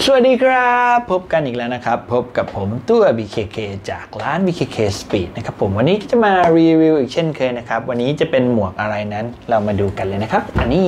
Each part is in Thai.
สวัสดีครับพบกันอีกแล้วนะครับพบกับผมตัว BKK จากร้าน BKK Speed นะครับผมวันนี้จะมารีวิวอีกเช่นเคยนะครับวันนี้จะเป็นหมวกอะไรนั้นเรามาดูกันเลยนะครับอันนี้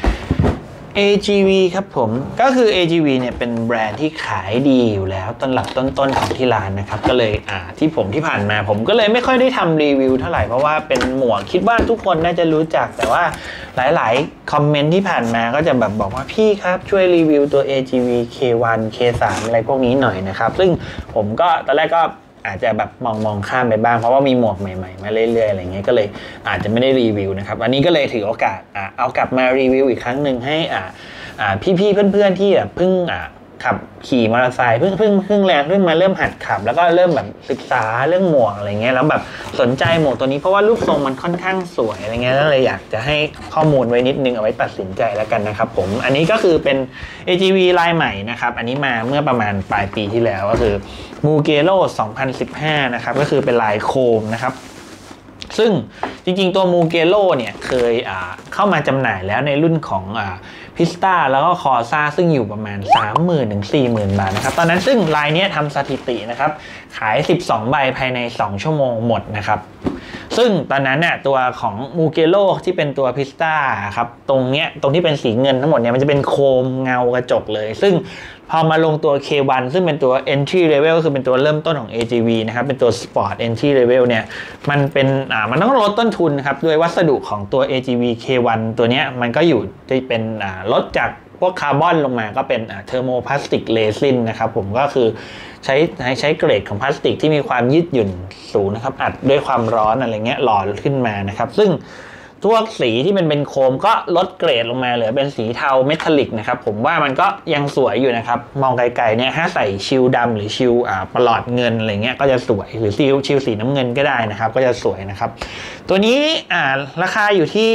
AGV ครับผมก็คือ AGV เนี่ยเป็นแบรนด์ที่ขายดีอยู่แล้วต้นหลักต้นของที่ร้านนะครับก็เลยที่ผ่านมาผมก็เลยไม่ค่อยได้ทำรีวิวเท่าไหร่เพราะว่าเป็นหมวกคิดว่าทุกคนน่าจะรู้จักแต่ว่าหลายๆคอมเมนต์ที่ผ่านมาก็จะแบบบอกว่าพี่ครับช่วยรีวิวตัว AGV K1 K3 อะไรพวกนี้หน่อยนะครับซึ่งผมก็ตอนแรกก็อาจจะแบบมองข้ามไปบ้างเพราะว่ามีหมวกใหม่ๆมาเรื่อยๆอะไรเงี้ยก็เลยอาจจะไม่ได้รีวิวนะครับวันนี้ก็เลยถือโอกาสเอากลับมารีวิวอีกครั้งหนึ่งให้พี่ๆเพื่อนๆที่แบบเพิ่งขับขี่มอเตอร์ไซค์เพิ่งแรงเพิ่งมาเริ่มหัดขับแล้วก็เริ่มแบบศึกษาเรื่องหมวกอะไรเงี้ยแล้วแบบสนใจหมวกตัวนี้เพราะว่ารูปทรงมันค่อนข้างสวยอะไรเงี้ยแล้วเลยอยากจะให้ข้อมูลไว้นิดนึงเอาไว้ตัดสินใจแล้วกันนะครับผมอันนี้ก็คือเป็น AGV ลายใหม่นะครับอันนี้มาเมื่อประมาณปลายปีที่แล้วก็คือ Mugello 2015นะครับก็คือเป็นลายโคมนะครับซึ่งจริงๆตัว Mugello เนี่ยเคยเข้ามาจำหน่ายแล้วในรุ่นของพิสตาแล้วก็คอซ่าซึ่งอยู่ประมาณ 30,000 ถึง 40,000 บาทนะครับตอนนั้นซึ่งลายนี้ทำสถิตินะครับขาย12ใบภายใน2ชั่วโมงหมดนะครับซึ่งตอนนั้นเนี่ยตัวของ Mugello ที่เป็นตัวพิสตาครับตรงที่เป็นสีเงินทั้งหมดเนี่ยมันจะเป็นโคมเงากระจกเลยซึ่งพอมาลงตัว K1 ซึ่งเป็นตัว entry level ก็คือเป็นตัวเริ่มต้นของ AGV นะครับเป็นตัว sport entry level เนี่ยมันเป็นมันต้องลดต้นทุนครับด้วยวัสดุของตัว AGV K1 ตัวเนี้ยมันก็อยู่ที่เป็นลดจากพวกคาร์บอนลงมาก็เป็นเทอร์โมพลาสติกเรซินนะครับผมก็คือใช้เกรดของพลาสติกที่มีความยืดหยุ่นสูงนะครับอัดด้วยความร้อนอะไรเงี้ยหล่อขึ้นมานะครับซึ่งพวกสีที่มันเป็นโคมก็ลดเกรดลงมาเหลือเป็นสีเทาเมทัลลิกนะครับผมว่ามันก็ยังสวยอยู่นะครับมองไกลๆเนี่ยถ้าใส่ชิลดำหรือชิลประหลอดเงินอะไรเงี้ยก็จะสวยหรือชิลสีน้ำเงินก็ได้นะครับก็จะสวยนะครับตัวนี้ราคาอยู่ที่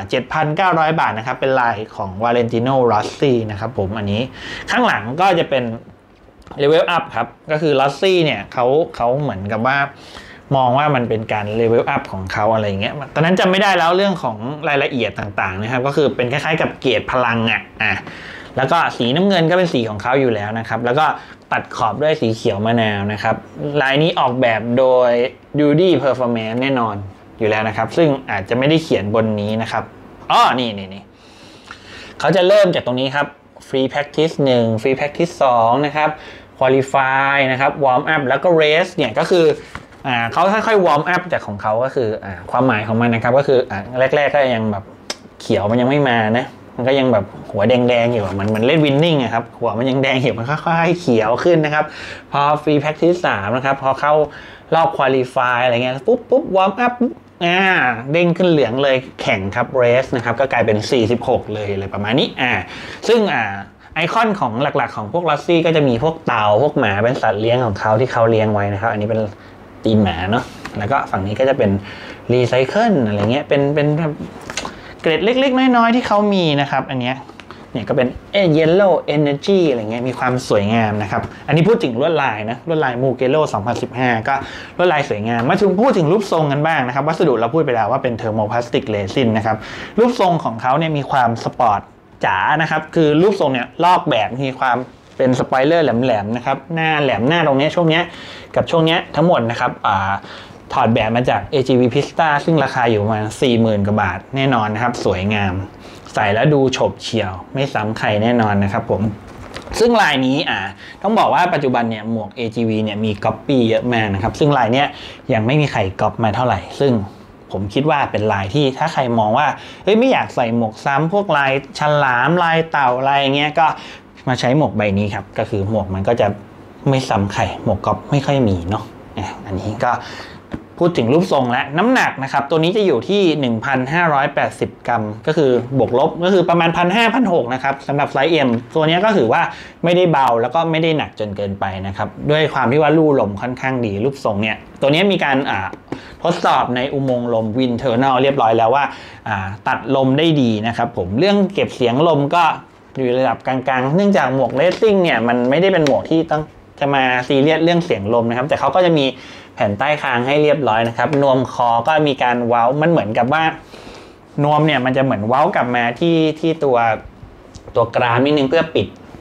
7,900 บาทนะครับเป็นลายของ Valentino Rossi นะครับผมอันนี้ข้างหลังก็จะเป็น Level Up ครับก็คือ Rossi เนี่ยเขาเหมือนกับว่ามองว่ามันเป็นการเลเวลอัพของเขาอะไรเงี้ยตอนนั้นจำไม่ได้แล้วเรื่องของรายละเอียดต่างๆนะครับก็คือเป็นคล้ายๆกับเกรดพลังแล้วก็สีน้ำเงินก็เป็นสีของเขาอยู่แล้วนะครับแล้วก็ตัดขอบด้วยสีเขียวมะนาวนะครับลายนี้ออกแบบโดย Duty Performance แน่นอนอยู่แล้วนะครับซึ่งอาจจะไม่ได้เขียนบนนี้นะครับนี่เขาจะเริ่มจากตรงนี้ครับ Free Practice 1 Free Practice 2นะครับ Qualify นะครับ Warm Up แล้วก็ Race เนี่ยก็คือเขาค่อยๆวอร์มอัพจากของเขาก็คือความหมายของมันนะครับก็คือแรกๆก็ยังแบบเขียวมันยังไม่มานะมันก็ยังแบบหัวแดงๆอยู่มันเล่นวินนิ่งครับหัวมันยังแดงอยู่มันค่อยๆเขียวขึ้นนะครับพอฟรีแพ็กที่3นะครับพอเข้ารอบควอลิฟายอะไรเงี้ยปุ๊บวอร์มอัพเด้งขึ้นเหลืองเลยแข่งครับเรสนะครับก็กลายเป็น46เลยอะไรประมาณนี้ซึ่งไอคอนของหลักๆของพวกลอสซี่ก็จะมีพวกเต่าพวกหมาเป็นสัตว์เลี้ยงของเขาที่เขาเลี้ยงไว้นะครับอันนี้เป็นตีนหมาเนาะแล้วก็ฝั่งนี้ก็จะเป็นรีไซเคิลอะไรเงี้ยเป็นเกรดเล็กๆน้อยๆที่เขามีนะครับอันเนี้ยเนี่ยก็เป็นYellow Energy อะไรเงี้ยมีความสวยงามนะครับอันนี้พูดถึงลวดลายนะลวดลาย Mugello 2015ก็ลวดลายสวยงามมาถึงพูดถึงรูปทรงกันบ้างนะครับวัสดุเราพูดไปแล้วว่าเป็นเทอร์โมพลาสติกเรซินนะครับรูปทรงของเขาเนี่ยมีความสปอร์ตจ๋านะครับคือรูปทรงเนี่ยลอกแบบมีความเป็นสปอยเลอร์แหลมๆนะครับหน้าแหลมหน้าตรงนี้ช่วงนี้กับช่วงนี้ทั้งหมดนะครับถอดแบบมาจาก AGV Pista ซึ่งราคาอยู่ประมาณ 40,000 กว่าบาทแน่นอนนะครับสวยงามใส่แล้วดูโฉบเฉี่ยวไม่ซ้ำใครแน่นอนนะครับผมซึ่งลายนี้ต้องบอกว่าปัจจุบันเนี่ยหมวก AGV เนี่ยมีก๊อปปี้เยอะมากนะครับซึ่งลายเนี้ยยังไม่มีใครก๊อปมาเท่าไหร่ซึ่งผมคิดว่าเป็นลายที่ถ้าใครมองว่าไม่อยากใส่หมวกซ้ำพวกลายฉลามลายเต่าลายเงี้ยก็มาใช้หมวกใบนี้ครับก็คือหมวกมันก็จะไม่ซ้ำใครหมวกก๊อปไม่ค่อยมีเนาะอันนี้ก็พูดถึงรูปทรงและน้ำหนักนะครับตัวนี้จะอยู่ที่ 1,580 กรัมก็คือบวกลบก็คือประมาณ 1,500-1,600 นะครับสำหรับไซส์ M ตัวนี้ก็ถือว่าไม่ได้เบาแล้วก็ไม่ได้หนักจนเกินไปนะครับด้วยความที่ว่าลู่ลมค่อนข้างดีรูปทรงเนี่ยตัวนี้มีการทดสอบในอุโมงค์ลมวินเทอร์นัลเรียบร้อยแล้วว่าตัดลมได้ดีนะครับผมเรื่องเก็บเสียงลมก็อยู่ระดับกลางๆเนื่องจากหมวกเรซซิ่งเนี่ยมันไม่ได้เป็นหมวกที่ต้องจะมาซีเรียสเรื่องเสียงลมนะครับแต่เขาก็จะมีแผ่นใต้คางให้เรียบร้อยนะครับนวมคอก็มีการเว้ามันเหมือนกับว่านวมเนี่ยมันจะเหมือนเว้ากลับมาที่ตัวกรามนิดนึงเพื่อปิด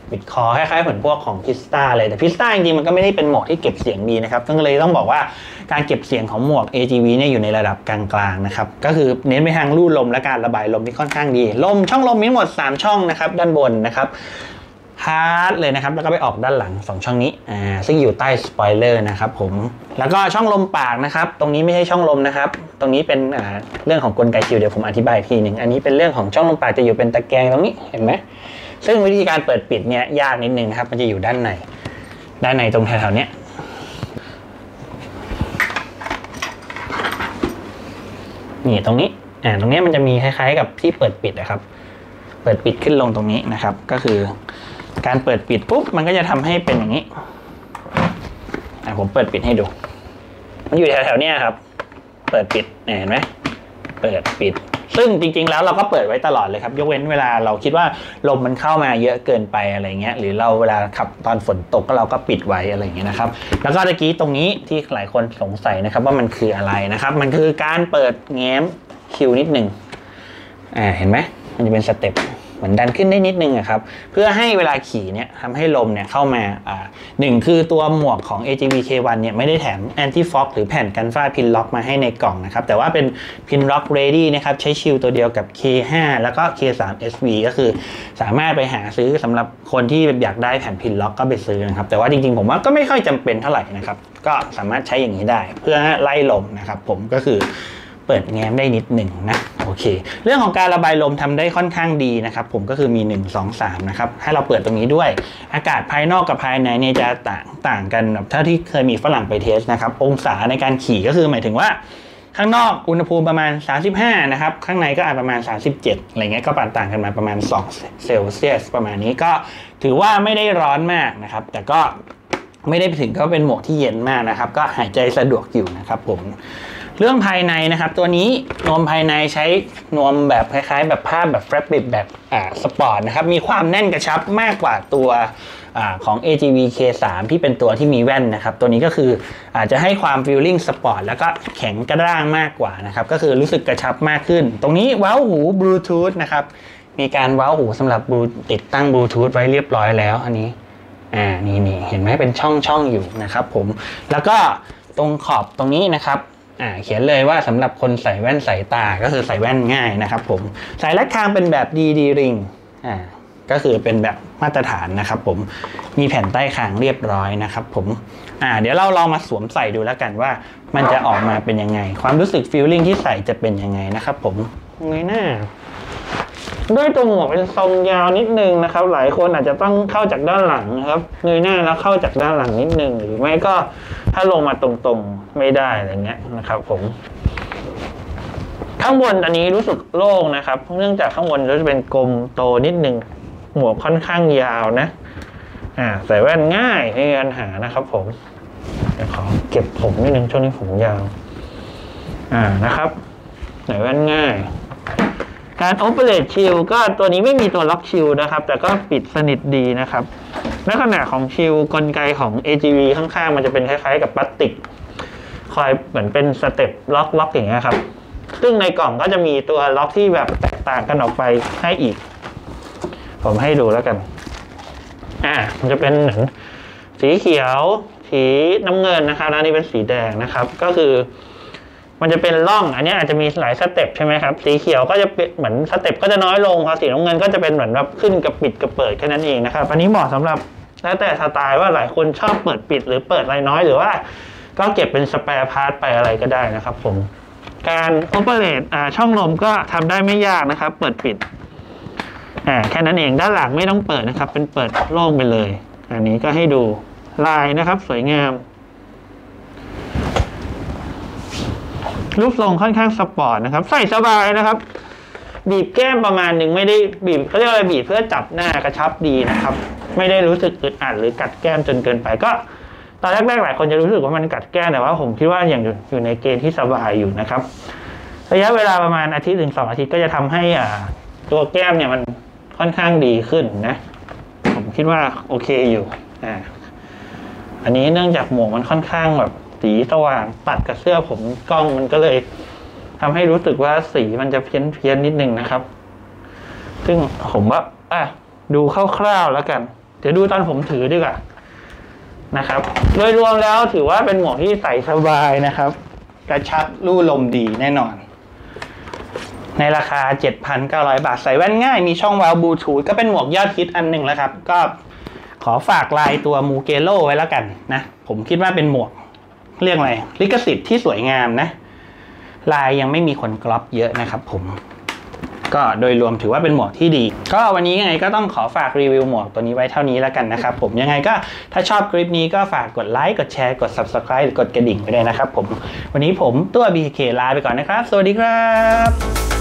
ปิดคอคล้ายๆเหมือนพวกของพิสต้าเลยแต่พิสต้าจริงๆมันก็ไม่ได้เป็นหมวกที่เก็บเสียงดีนะครับก็เลยต้องบอกว่าการเก็บเสียงของหมวก AGV เนี่ยอยู่ในระดับกลางๆนะครับก็คือเน้นไปทางลู่ลมและการระบายลมที่ค่อนข้างดีลมช่องลมมีทั้งหมด3ช่องนะครับด้านบนนะครับฮาร์ดเลยนะครับแล้วก็ไปออกด้านหลัง2ช่องนี้ซึ่งอยู่ใต้สปอยเลอร์นะครับผมแล้วก็ช่องลมปากนะครับตรงนี้ไม่ใช่ช่องลมนะครับตรงนี้เป็นเรื่องของกลไกชิลเดี๋ยวผมอธิบายทีหนึ่งอันนี้เป็นเรื่องของช่องลมปากจะอยู่เป็นตะแกรงตรงนี้เห็นไหมซึ่งวิธีการเปิดปิดเนี่ยยากนิดนึงนะครับมันจะอยู่ด้านในตรงแถวๆนี้นี่ตรงนี้ตรงนี้มันจะมีคล้ายๆกับที่เปิดปิดนะครับเปิดปิดขึ้นลงตรงนี้นะครับก็คือการเปิดปิดปุ๊บมันก็จะทำให้เป็นอย่างนี้ผมเปิดปิดให้ดูมันอยู่แถวๆนี้ครับเปิดปิดเห็นไหมเปิดปิดซึ่งจริงๆแล้วเราก็เปิดไว้ตลอดเลยครับยกเว้นเวลาเราคิดว่าลมมันเข้ามาเยอะเกินไปอะไรเงี้ยหรือเราเวลาขับตอนฝนตกก็เราก็ปิดไว้อะไรเงี้ยนะครับแล้วก็ตะกี้ตรงนี้ที่หลายคนสงสัยนะครับว่ามันคืออะไรนะครับมันคือการเปิดแง้มคิวนิดหนึ่งเห็นไหมมันจะเป็นสเต็ปเหมือนดันขึ้นได้นิดนึงครับเพื่อให้เวลาขี่เนี่ยทำให้ลมเนี่ยเข้ามาหนึ่งคือตัวหมวกของ AGV K1 เนี่ยไม่ได้แถม Anti Fog หรือแผ่นกันฝ้าพินล็อกมาให้ในกล่องนะครับแต่ว่าเป็นพินล็อก Ready นะครับใช้ชิลตัวเดียวกับ K5 แล้วก็ K3 SV ก็คือสามารถไปหาซื้อสำหรับคนที่อยากได้แผ่นพินล็อกก็ไปซื้อนะครับแต่ว่าจริงๆผมว่าก็ไม่ค่อยจำเป็นเท่าไหร่นะครับก็สามารถใช้อย่างนี้ได้เพื่อไล่ลมนะครับผมก็คือเปิดแง้มได้นิดหนึ่งนะโอเคเรื่องของการระบายลมทำได้ค่อนข้างดีนะครับผมก็คือมี1 2 3นะครับให้เราเปิดตรงนี้ด้วยอากาศภายนอกกับภายในเนี่ยจะต่างกันแบบเท่าที่เคยมีฝรั่งไปเทสนะครับองศาในการขี่ก็คือหมายถึงว่าข้างนอกอุณหภูมิประมาณ35นะครับข้างในก็อาจประมาณ37อะไรเงี้ยก็ต่างกันมาประมาณ2 เซลเซียสประมาณนี้ก็ถือว่าไม่ได้ร้อนมากนะครับแต่ก็ไม่ได้ถึงก็เป็นหมวกที่เย็นมากนะครับก็หายใจสะดวกอยู่นะครับผมเรื่องภายในนะครับตัวนี้นวมภายในใช้นวมแบบคล้ายๆแบบผ้าแบบแฟบริกแบบสปอร์ตนะครับมีความแน่นกระชับมากกว่าตัวของ AGV K3 ที่เป็นตัวที่มีแว่นนะครับตัวนี้ก็คืออาจจะให้ความฟีลลิ่งสปอร์ตแล้วก็แข็งกระด้างมากกว่านะครับก็คือรู้สึกกระชับมากขึ้นตรงนี้เว้าหูบลูทูธนะครับมีการเว้าหูสำหรับติดตั้งบลูทูธไว้เรียบร้อยแล้วอันนี้นี่เห็นไหมเป็นช่องอยู่นะครับผมแล้วก็ตรงขอบตรงนี้นะครับเขียนเลยว่าสำหรับคนใส่แว่นสายตาก็คือใส่แว่นง่ายนะครับผมสายรัดคางเป็นแบบ DD Ring ก็คือเป็นแบบมาตรฐานนะครับผมมีแผ่นใต้คางเรียบร้อยนะครับผมเดี๋ยวเราลองมาสวมใส่ดูแล้วกันว่ามันจะออกมาเป็นยังไงความรู้สึกฟีลลิ่งที่ใส่จะเป็นยังไงนะครับผมเงยหน้าด้วยตัวหมวกเป็นทรงยาวนิดนึงนะครับหลายคนอาจจะต้องเข้าจากด้านหลังนะครับเงยหน้าแล้วเข้าจากด้านหลังนิดนึงหรือไม่ก็ถ้าลงมาตรงๆไม่ได้อะไรเงี้ยนะครับผมข้างบนอันนี้รู้สึกโล่งนะครับเนื่องจากข้างบนจะเป็นกลมโตนิดนึงหมวกค่อนข้างยาวนะใส่แว่นง่ายไม่มีปัญหานะครับผมเดี๋ยวขอเก็บผมนิดนึงช่วงนี้ผมยาวนะครับใส่แว่นง่ายการ Operate Shield ก็ตัวนี้ไม่มีตัวล็อกชิลนะครับแต่ก็ปิดสนิทดีนะครับลักษณะของชิลกลไกของ AGV ข้างๆมันจะเป็นคล้ายๆกับพลาสติกคอยเหมือนเป็นสเต็ปล็อกอย่างเงี้ยครับซึ่งในกล่องก็จะมีตัวล็อกที่แบบแตกต่างกันออกไปให้อีกผมให้ดูแล้วกันมันจะเป็นเหมือนสีเขียวสีน้ำเงินนะครับแล้วนี่เป็นสีแดงนะครับก็คือมันจะเป็นร่องอันนี้อาจจะมีหลายสเต็ปใช่ไหมครับสีเขียวก็จะเป็นเหมือนสเต็ปก็จะน้อยลงพอสีน้ำเงินก็จะเป็นเหมือนแบบขึ้นกับปิดกับเปิดแค่นั้นเองนะครับอันนี้เหมาะสำหรับแล้วแต่สไตล์ว่าหลายคนชอบเปิดปิดหรือเปิดอะไรน้อยหรือว่าก็เก็บเป็นสแปร์พาร์ทไปอะไรก็ได้นะครับผมการโอเปเรตช่องลมก็ทำได้ไม่ยากนะครับเปิดปิดแค่นั้นเองด้านหลังไม่ต้องเปิดนะครับเป็นเปิดโล่งไปเลยอันนี้ก็ให้ดูลายนะครับสวยงามรูปทรงค่อนข้างสปอร์ตนะครับใส่สบายนะครับบีบแก้มประมาณหนึ่งไม่ได้บีบเขาเรียกอะไรบีบเพื่อจับหน้ากระชับดีนะครับไม่ได้รู้สึกอึดอัดหรือกัดแก้มจนเกินไปก็ตอนแรกๆหลายคนจะรู้สึกว่ามันกัดแก้มแต่ว่าผมคิดว่าอย่างอยู่ในเกณฑ์ที่สบายอยู่นะครับระยะเวลาประมาณ1-2 อาทิตย์ก็จะทำให้ตัวแก้มเนี่ยมันค่อนข้างดีขึ้นนะผมคิดว่าโอเคอยู่อันนี้เนื่องจากหมวกมันค่อนข้างแบบสีสว่างตัดกับเสื้อผมกล้องมันก็เลยทำให้รู้สึกว่าสีมันจะเพี้ยนนิดนึงนะครับซึ่งผมว่าดูคร่าวๆแล้วกันเดี๋ยวดูตอนผมถือดีกว่านะครับโดยรวมแล้วถือว่าเป็นหมวกที่ใส่สบายนะครับกระชับลู่ลมดีแน่นอนในราคา 7,900 บาทใส่แว่นง่ายมีช่องวาล์วบลูทูธก็เป็นหมวกยอดฮิตอันหนึ่งแล้วครับก็ขอฝากลายตัวมูเกโร่ไว้แล้วกันนะผมคิดว่าเป็นหมวกเรียกอะไรลิขสิทธิ์ที่สวยงามนะลายยังไม่มีคนก๊อปเยอะนะครับผมก็โดยรวมถือว่าเป็นหมวกที่ดีก็วันนี้ยังไงก็ต้องขอฝากรีวิวหมวกตัวนี้ไว้เท่านี้แล้วกันนะครับผมยังไงก็ถ้าชอบคลิปนี้ก็ฝากกดไลค์กดแชร์กด Subscribe กดกระดิ่งไปด้วยนะครับผมวันนี้ผมตัว BKK ลาไปก่อนนะครับสวัสดีครับ